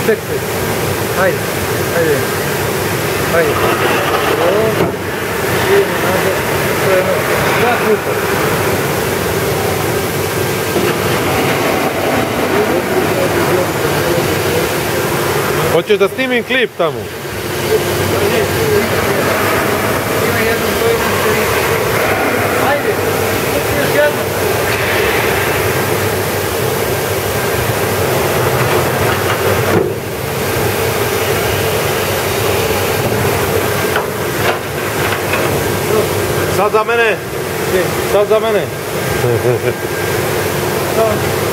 Čekaj. Ajde. Ajde. Ajde. Ovo. Idemo nazad. To je ono. 2 puta. Hoćeš da snimim klip tamo? Ima jednom to imam seriju. Ajde. Još jednom. Sad za mene! Sad za mene! Dobro.